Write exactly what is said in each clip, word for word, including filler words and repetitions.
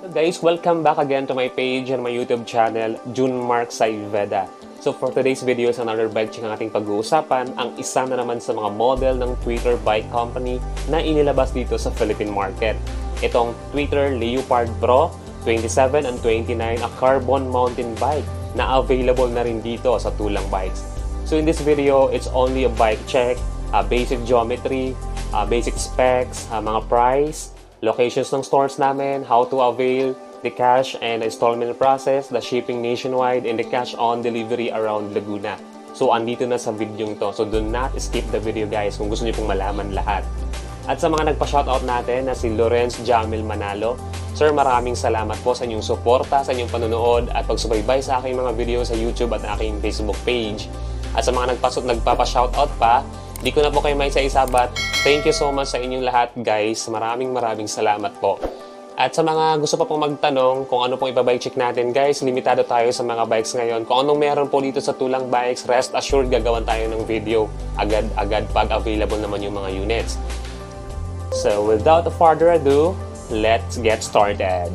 So guys, welcome back again to my page and my YouTube channel, Junmark Sayveda. So for today's video is another bike check ang ating pag-uusapan, ang isa na naman sa mga model ng Twitter bike company na inilabas dito sa Philippine market. Itong Twitter Leopard Pro twenty-seven and twenty-nine, a carbon mountain bike na available na rin dito sa Tulang Bikes. So in this video, it's only a bike check, uh, basic geometry, uh, basic specs, uh, mga price, locations ng stores namin, how to avail the cash and installment process, the shipping nationwide, and the cash on delivery around Laguna. So, andito na sa video to. So, do not skip the video guys kung gusto niyo pong malaman lahat. At sa mga nagpa-shoutout natin na si Lorenz Jamil Manalo, Sir, maraming salamat po sa inyong suporta, sa inyong panonood at pagsubaybay sa aking mga video sa YouTube at aking Facebook page. At sa mga nagpa-shoutout pa, di ko na po kayo may isa-isa, but thank you so much sa inyong lahat guys. Maraming maraming salamat po. At sa mga gusto pa pong magtanong kung ano pong ipa-bike check natin guys, limitado tayo sa mga bikes ngayon. Kung anong meron po dito sa Tulang Bikes, rest assured gagawan tayo ng video agad-agad pag available naman yung mga units. So without further ado, let's get started.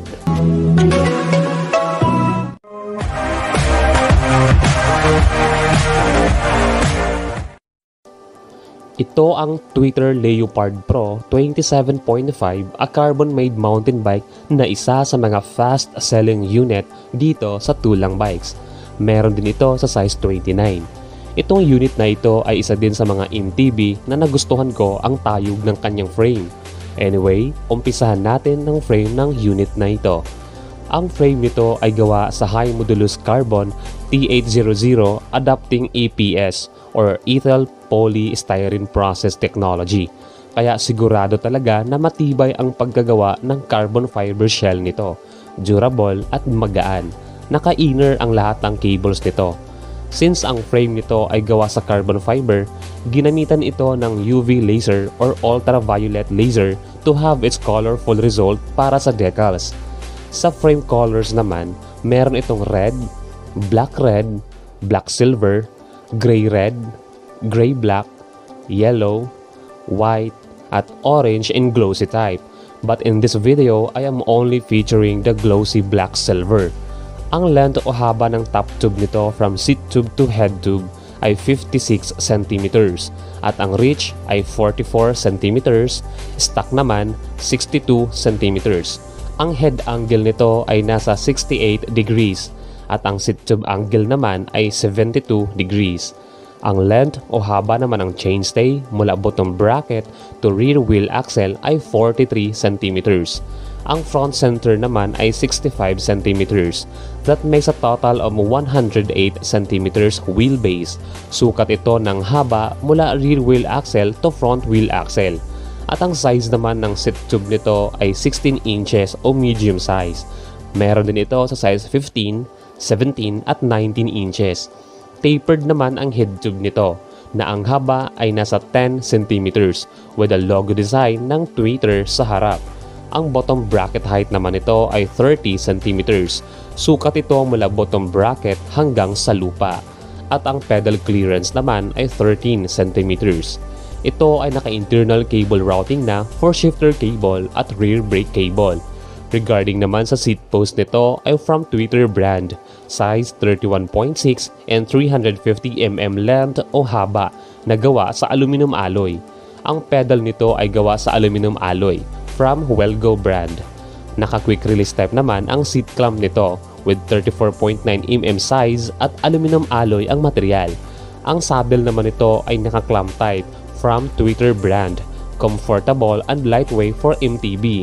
Ito ang Twitter Leopard Pro twenty-seven point five, a carbon-made mountain bike na isa sa mga fast-selling unit dito sa Tulang Bikes. Meron din ito sa size twenty-nine. Itong unit na ito ay isa din sa mga M T B na nagustuhan ko ang tayog ng kanyang frame. Anyway, umpisahan natin ng frame ng unit na ito. Ang frame nito ay gawa sa high modulus carbon T eight hundred adapting E P S or ethyl polystyrene process technology. Kaya sigurado talaga na matibay ang pagkagawa ng carbon fiber shell nito. Durable at magaan. Naka-inner ang lahat ng cables nito. Since ang frame nito ay gawa sa carbon fiber, ginamitan ito ng U V laser or ultraviolet laser to have its colorful result para sa decals. Sa frame colors naman, meron itong red, black red, black silver, gray red, gray black, yellow, white, at orange in glossy type. But in this video, I am only featuring the glossy black silver. Ang length o haba ng top tube nito from seat tube to head tube ay fifty-six centimeters at ang reach ay forty-four centimeters, stock naman sixty-two centimeters. Ang head angle nito ay nasa sixty-eight degrees at ang seat tube angle naman ay seventy-two degrees. Ang length o haba naman ng chainstay mula bottom bracket to rear wheel axle ay forty-three centimeters. Ang front center naman ay sixty-five centimeters. That makes a total of one hundred eight centimeters wheelbase. Sukat ito ng haba mula rear wheel axle to front wheel axle. At ang size naman ng seat tube nito ay sixteen inches o medium size. Meron din ito sa size fifteen, seventeen at nineteen inches. Tapered naman ang head tube nito na ang haba ay nasa ten centimeters with a logo design ng Twitter sa harap. Ang bottom bracket height naman nito ay thirty centimeters. Sukat ito mula bottom bracket hanggang sa lupa. At ang pedal clearance naman ay thirteen centimeters. Ito ay naka-internal cable routing na for shifter cable at rear brake cable. Regarding naman sa seat post nito ay from Twitter brand, size thirty-one point six and three hundred fifty millimeters length o haba na gawa sa aluminum alloy. Ang pedal nito ay gawa sa aluminum alloy from Wellgo brand. Naka-quick release type naman ang seat clamp nito with thirty-four point nine millimeters size at aluminum alloy ang material. Ang saddle naman nito ay naka-clamp type from Twitter brand, comfortable and lightweight for M T B.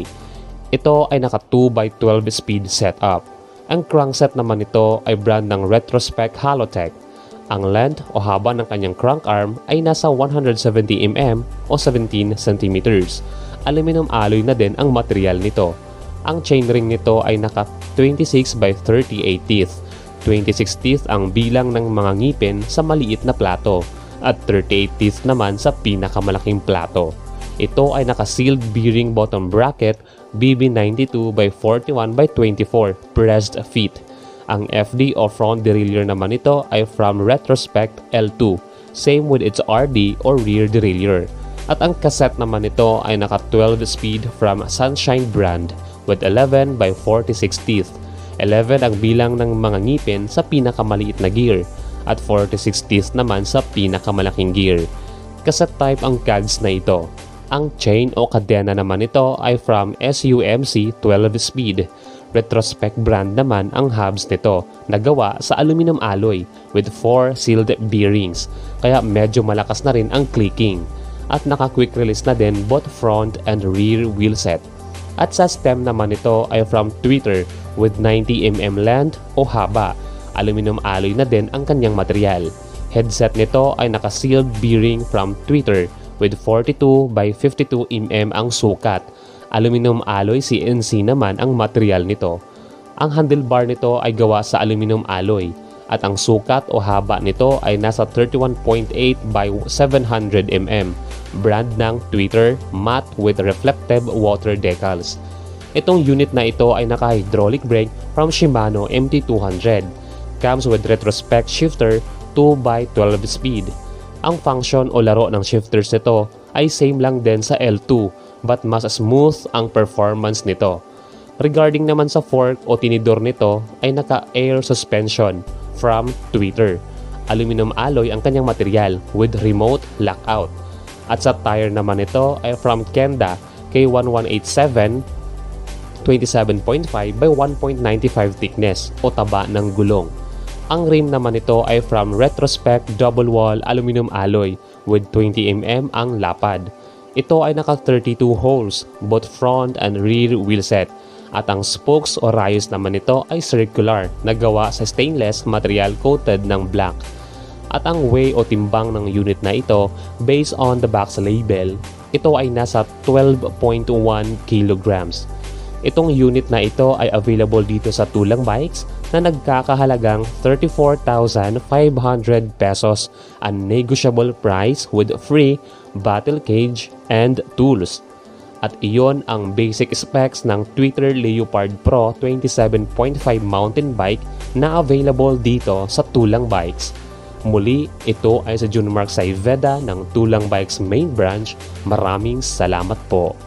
Ito ay naka two by twelve speed setup. Ang crankset naman nito ay brand ng Retrospec Halotech. Ang length o haba ng kanyang crank arm ay nasa one hundred seventy millimeters o seventeen centimeters. Aluminum alloy na din ang material nito. Ang chainring nito ay naka twenty-six by thirty-eight teeth. twenty-six teeth ang bilang ng mga ngipin sa maliit na plato at thirty-eight teeth naman sa pinakamalaking plato. Ito ay naka-sealed bearing bottom bracket B B ninety-two by forty-one by twenty-four pressed feet. Ang F D o front derailleur naman ito ay from Retrospec L two, same with its R D or rear derailleur. At ang cassette naman nito ay naka twelve speed from Sunshine brand with eleven by forty-six teeth. eleven ang bilang ng mga ngipin sa pinakamaliit na gear at forty-six teeth naman sa pinakamalaking gear. Cassette type ang cags na ito. Ang chain o kadena naman ito ay from S U M C twelve speed. Retrospect brand naman ang hubs nito na gawa sa aluminum alloy with four sealed bearings kaya medyo malakas na rin ang clicking at naka-quick release na din both front and rear wheel set. At sa stem naman ito ay from Twitter with ninety millimeters length o haba. Aluminum alloy na din ang kanyang material. Headset nito ay naka-sealed bearing from Twitter with forty-two by fifty-two millimeters ang sukat. Aluminum alloy C N C naman ang material nito. Ang handlebar nito ay gawa sa aluminum alloy at ang sukat o haba nito ay nasa thirty-one point eight by seven hundred millimeters. Brand ng Twitter, matte with reflective water decals. Itong unit na ito ay naka-hydraulic brake from Shimano M T two hundred. Comes with retrospect shifter two by twelve speed. Ang function o laro ng shifters nito ay same lang din sa L two but mas smooth ang performance nito. Regarding naman sa fork o tinidor nito ay naka-air suspension from Twitter. Aluminum alloy ang kanyang material with remote lockout. At sa tire naman ito ay from Kenda K one one eight seven twenty-seven point five by one point nine five thickness o taba ng gulong. Ang rim naman nito ay from Retrospect double wall aluminum alloy with twenty millimeters ang lapad. Ito ay naka thirty-two holes, both front and rear wheel set. At ang spokes o rayos naman nito ay circular na gawa sa stainless material coated ng black. At ang weigh o timbang ng unit na ito based on the box label, ito ay nasa twelve point one kilograms. Itong unit na ito ay available dito sa Tulang Bikes na nagkakahalagang thirty-four thousand five hundred pesos, a negotiable price with free battle cage and tools. At iyon ang basic specs ng Twitter Leopard Pro twenty-seven point five mountain bike na available dito sa Tulang Bikes. Muli, ito ay sa Junmark Saiveda ng Tulang Bikes main branch. Maraming salamat po.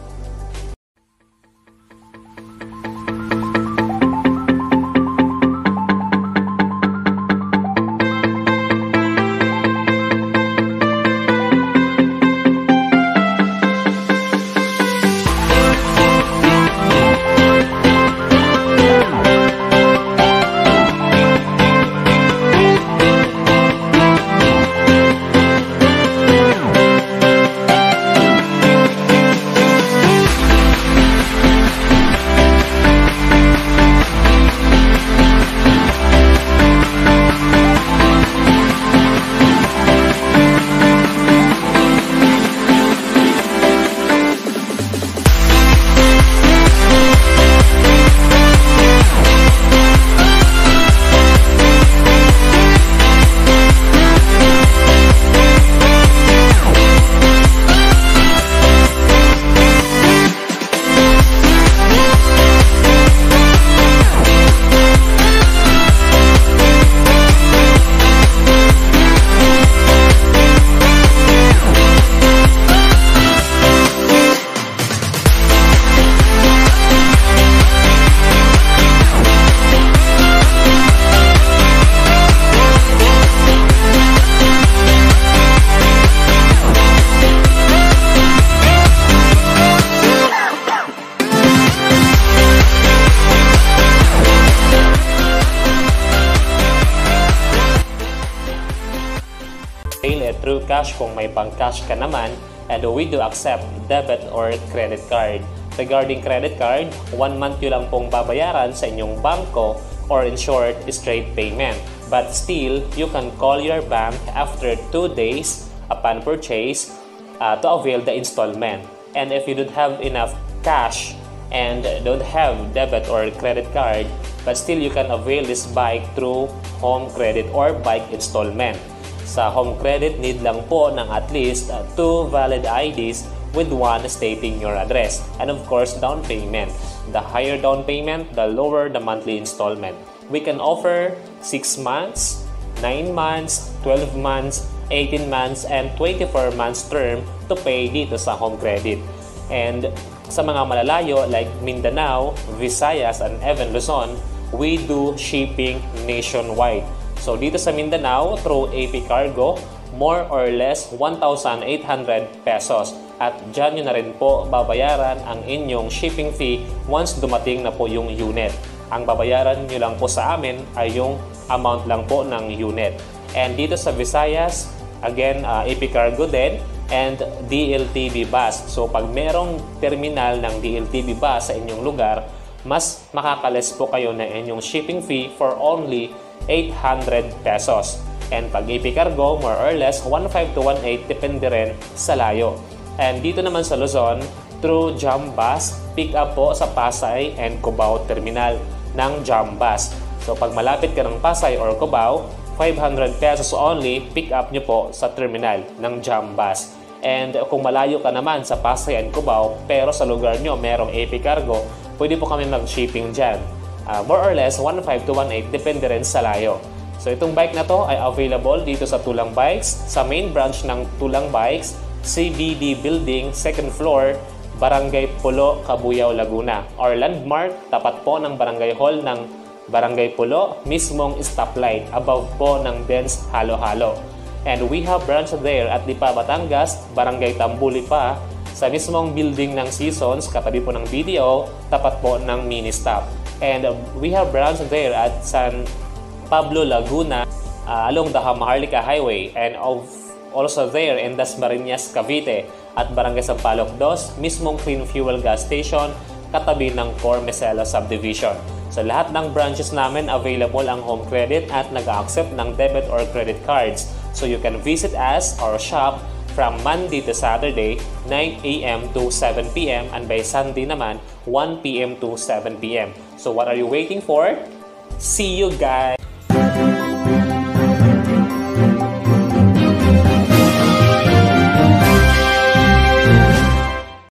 Through cash kung may pang-cash ka naman, and we do accept debit or credit card. Regarding credit card, one month yun lang pong babayaran sa inyong bangko or in short, straight payment. But still, you can call your bank after two days upon purchase uh, to avail the installment. And if you don't have enough cash and don't have debit or credit card, but still you can avail this bike through home credit or bike installment. Sa home credit, need lang po ng at least uh, two valid I Ds with one stating your address. And of course, down payment. The higher down payment, the lower the monthly installment. We can offer six months, nine months, twelve months, eighteen months, and twenty-four months term to pay dito sa home credit. And Sa mga malalayo like Mindanao, Visayas, and even Luzon, we do shipping nationwide. So dito sa Mindanao, through A P Cargo, more or less one thousand eight hundred pesos. At dyan nyo na rin po babayaran ang inyong shipping fee once dumating na po yung unit. Ang babayaran nyo lang po sa amin ay yung amount lang po ng unit. And dito sa Visayas, again, uh, A P Cargo din and D L T V bus. So pag merong terminal ng D L T V bus sa inyong lugar, mas makakales po kayo ng inyong shipping fee for only eight hundred pesos. And pag A P Cargo, more or less, one five to one eight, depende rin sa layo. And dito naman sa Luzon, through Jam Bus, pick up po sa Pasay and Cubao Terminal ng Jam Bus. So pag malapit ka ng Pasay or Cubao, five hundred pesos only, pick up nyo po sa terminal ng Jam Bus. And kung malayo ka naman sa Pasay and Cubao, pero sa lugar nyo merong A P Cargo, pwede po kami mag-shipping dyan. Uh, more or less, one five to one eight, depende rin sa layo. So itong bike na to ay available dito sa Tulang Bikes, sa main branch ng Tulang Bikes, C B D Building, second floor, Barangay Pulo, Cabuyao, Laguna. Or landmark, tapat po ng Barangay Hall ng Barangay Pulo, mismong stoplight, above po ng Dens Halo-Halo. And we have branch there at Lipa, Batangas, Barangay Tambulipa, sa mismong building ng Seasons, katabi po ng B D O, tapat po ng mini-stop. And uh, we have branch there at San Pablo, Laguna, uh, along the Maharlika Highway, and of also there in Dasmariñas, Cavite, at Barangay Sampaloc two, mismong clean fuel gas station, katabi ng Cor Mecela Subdivision. Sa lahat ng branches namin, available ang home credit at nag-accept ng debit or credit cards. So you can visit us or shop from Monday to Saturday, nine A M to seven P M and by Sunday naman, one P M to seven P M So what are you waiting for? See you guys!